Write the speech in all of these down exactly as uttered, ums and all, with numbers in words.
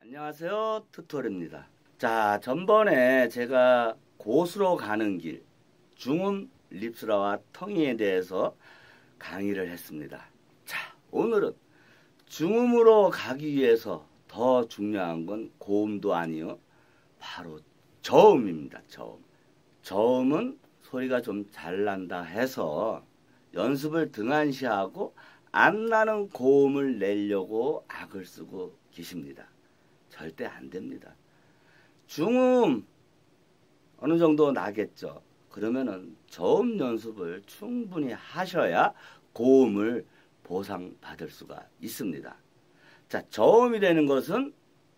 안녕하세요, 튜토리입니다. 자, 전번에 제가 고수로 가는 길, 중음, 립스라와 텅이에 대해서 강의를 했습니다. 자, 오늘은 중음으로 가기 위해서 더 중요한 건 고음도 아니요, 바로 저음입니다. 저음. 저음은 소리가 좀 잘 난다 해서 연습을 등한시하고 안 나는 고음을 내려고 악을 쓰고 계십니다. 절대 안 됩니다. 중음 어느 정도 나겠죠. 그러면은 저음 연습을 충분히 하셔야 고음을 보상받을 수가 있습니다. 자, 저음이라는 것은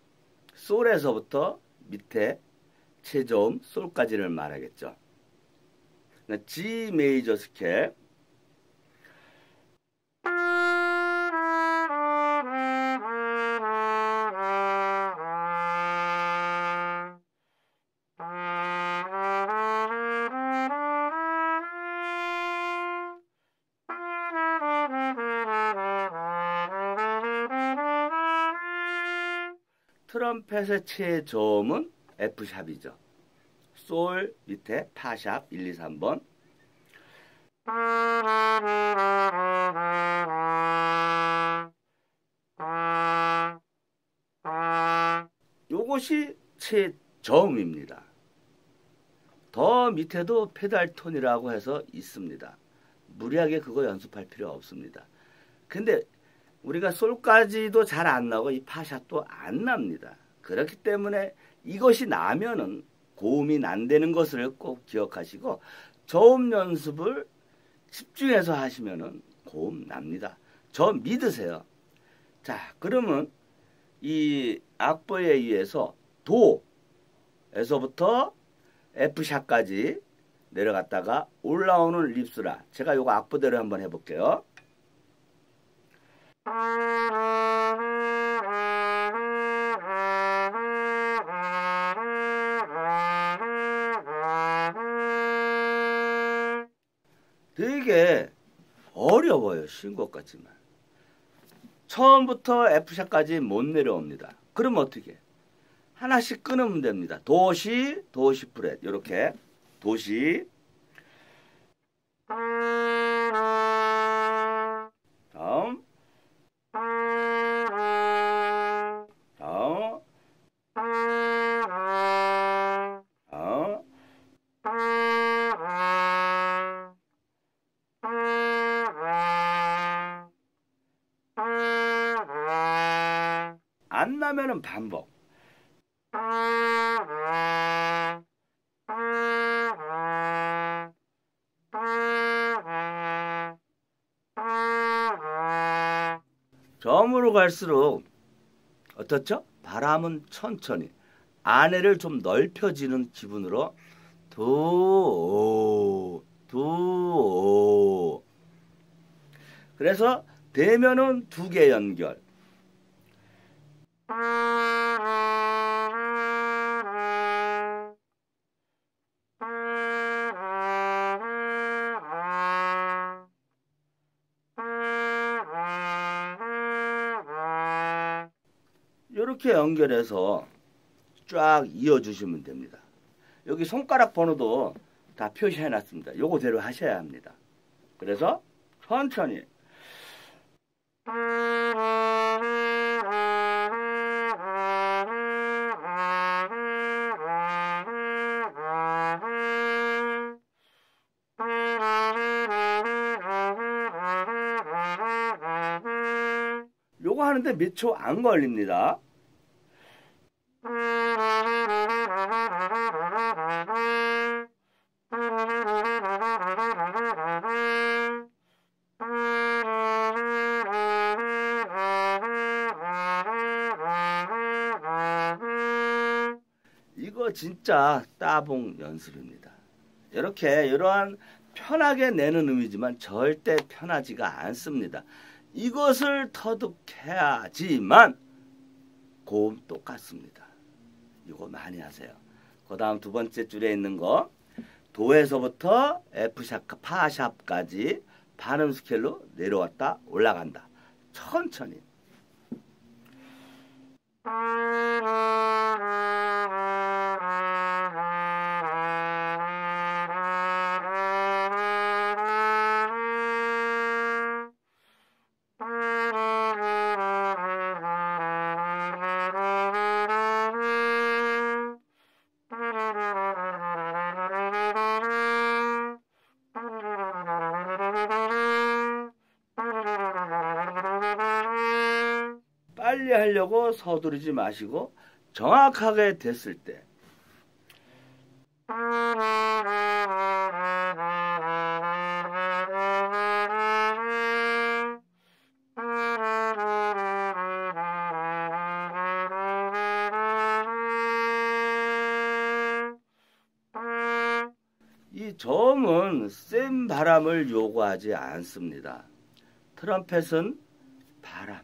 솔에서부터 밑에 최저음 솔까지를 말하겠죠. G 메이저 스케일, 트럼펫의 최저음은 F샵이죠. 솔 밑에 파샵 일, 이, 삼 번. 요것이 최저음입니다. 더 밑에도 페달 톤이라고 해서 있습니다. 무리하게 그거 연습할 필요 없습니다. 근데 우리가 솔까지도 잘 안 나고 이 파샵도 안 납니다. 그렇기 때문에 이것이 나면은 고음이 난다는 것을 꼭 기억하시고 저음 연습을 집중해서 하시면은 고음 납니다. 저 믿으세요. 자, 그러면 이 악보에 의해서 도에서부터 F샵까지 내려갔다가 올라오는 립스라. 제가 요거 악보대로 한번 해볼게요. 되게 어려워요. 쉬운 것 같지만. 처음부터 F샵까지 못 내려옵니다. 그럼 어떻게? 하나씩 끊으면 됩니다. 도시, 도시 프렛. 이렇게. 도시. 다음. 다음. 다음. 안 나면은 반복. 저음으로 갈수록 어떻죠? 바람은 천천히 안에를 좀 넓혀지는 기분으로 도, 도. 그래서 대면은 두 개 연결. 이렇게 연결해서 쫙 이어주시면 됩니다. 여기 손가락 번호도 다 표시해 놨습니다. 요거대로 하셔야 합니다. 그래서 천천히 요거 하는데 몇 초 안 걸립니다. 이거 진짜 따봉 연습입니다. 이렇게 이러한 편하게 내는 의미지만 절대 편하지가 않습니다. 이것을 터득해야지만 고음 똑같습니다. 이거 많이 하세요. 그 다음 두 번째 줄에 있는 거 도에서부터 F샵, 파샵까지 반음 스케일로 내려왔다 올라간다. 천천히. 빨리 하려고 서두르지 마시고 정확하게 됐을 때 이 저음은 센 바람을 요구하지 않습니다. 트럼펫은 바람.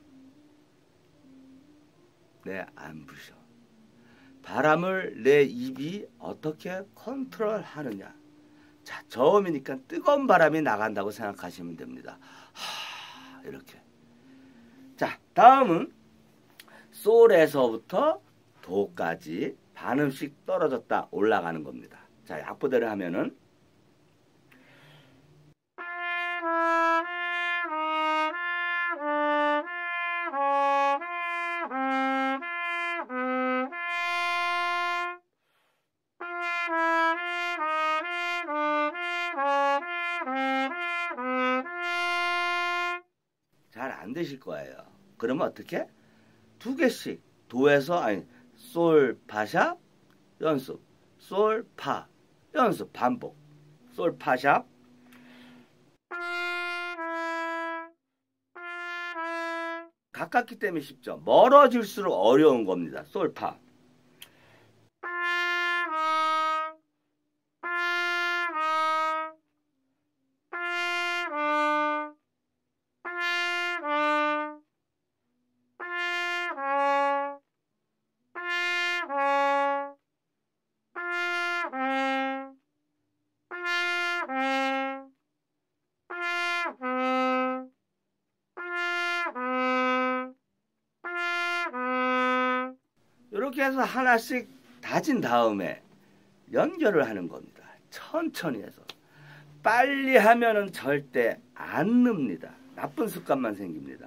내 안 부셔. 바람을 내 입이 어떻게 컨트롤 하느냐. 자, 저음이니까 뜨거운 바람이 나간다고 생각하시면 됩니다. 하, 이렇게. 자, 다음은 솔에서부터 도까지 반음씩 떨어졌다 올라가는 겁니다. 자, 약보대로 하면은 잘 안 되실 거예요. 그러면 어떻게? 두 개씩 도에서 아니 솔 파샵 연습, 솔 파 연습 반복, 솔 파샵 가깝기 때문에 쉽죠. 멀어질수록 어려운 겁니다. 솔 파. 이렇게 해서 하나씩 다진 다음에 연결을 하는 겁니다. 천천히 해서. 빨리 하면은 절대 안 늡니다. 나쁜 습관만 생깁니다.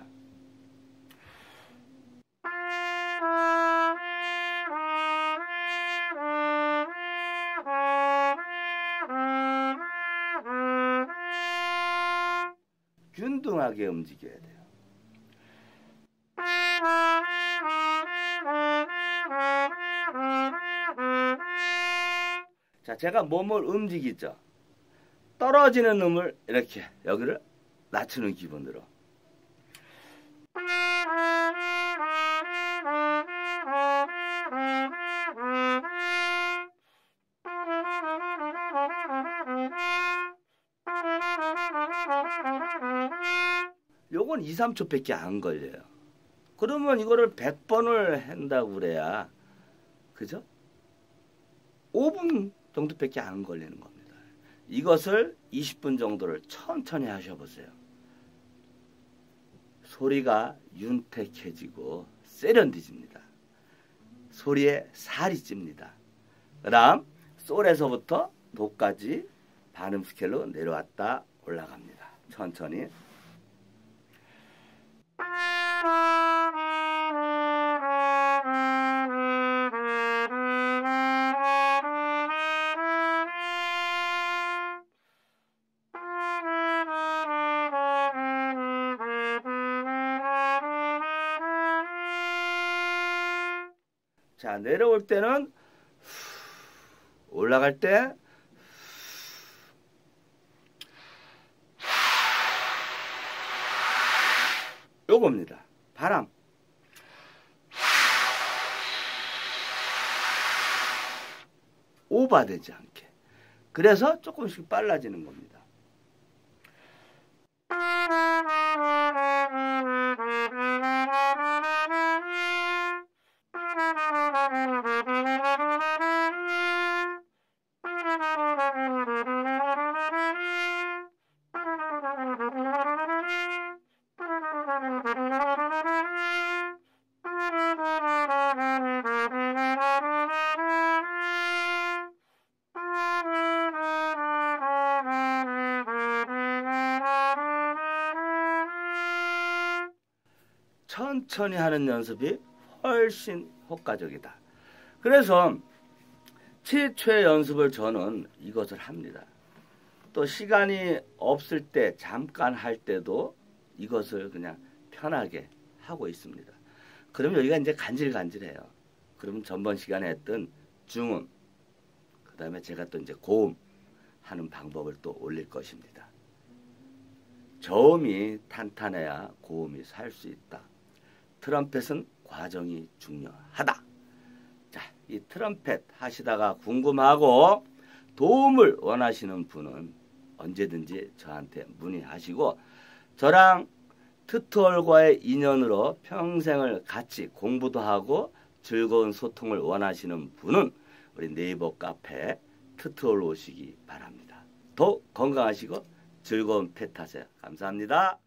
균등하게 움직여야 돼요. 자, 제가 몸을 움직이죠. 떨어지는 음을 이렇게 여기를 낮추는 기분으로. 요건 이, 삼 초밖에 안 걸려요. 그러면 이거를 백 번을 한다고 그래야 그죠? 오 분 정도밖에 안 걸리는 겁니다. 이것을 이십 분 정도를 천천히 하셔보세요. 소리가 윤택해지고 세련돼집니다. 소리에 살이 찝니다. 그 다음 솔에서부터 도까지 반음 스케일로 내려왔다 올라갑니다. 천천히. 자, 내려올 때는 올라갈 때 요겁니다. 바람. 오버되지 않게. 그래서 조금씩 빨라지는 겁니다. 천천히 하는 연습이 훨씬 효과적이다. 그래서 최초의 연습을 저는 이것을 합니다. 또 시간이 없을 때 잠깐 할 때도 이것을 그냥 편하게 하고 있습니다. 그러면 여기가 이제 간질간질해요. 그러면 전번 시간에 했던 중음, 그 다음에 제가 또 이제 고음 하는 방법을 또 올릴 것입니다. 저음이 탄탄해야 고음이 살 수 있다. 트럼펫은 과정이 중요하다. 자, 이 트럼펫 하시다가 궁금하고 도움을 원하시는 분은 언제든지 저한테 문의하시고, 저랑 튜토얼과의 인연으로 평생을 같이 공부도 하고 즐거운 소통을 원하시는 분은 우리 네이버 카페 튜토얼 오시기 바랍니다. 더 건강하시고 즐거운 펫 하세요. 감사합니다.